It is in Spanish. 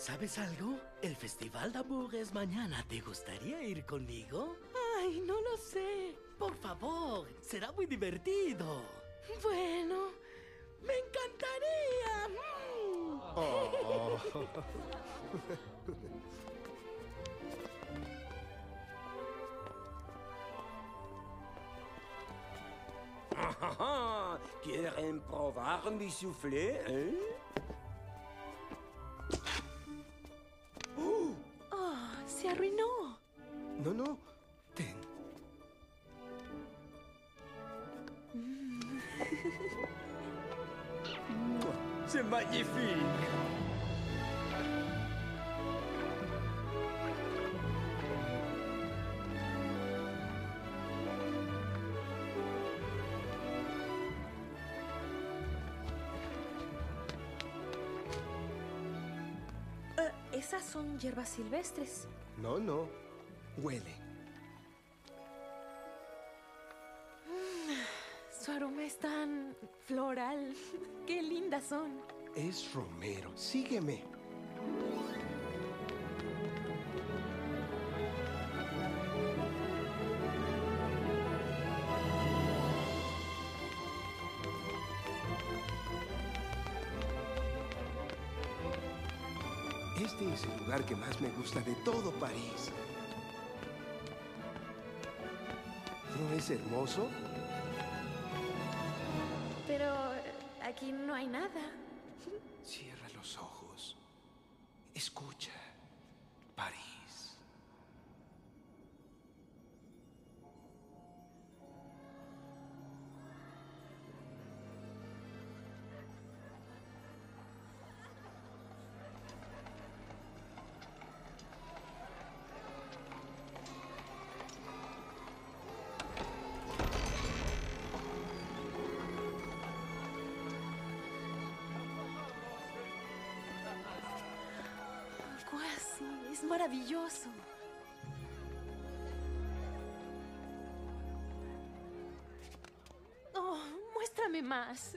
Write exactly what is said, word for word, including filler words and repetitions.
¿Sabes algo? El Festival de Amor es mañana. ¿Te gustaría ir conmigo? Ay, no lo sé. Por favor, será muy divertido. Bueno, me encantaría. Mm. Oh. ¿Quieren probar mi soufflé, eh? Oh, se arruinó. No, no. Ten. Mm. C'est magnifique. Uh, esas son hierbas silvestres. No, no. Huele. Mm, su aroma es tan floral. Qué lindas son. Es romero. Sígueme. Este es el lugar que más me gusta de todo París. ¿No es hermoso? Pero aquí no hay nada. Cierra los ojos. Escucha. París. Casi, es maravilloso. Oh, muéstrame más.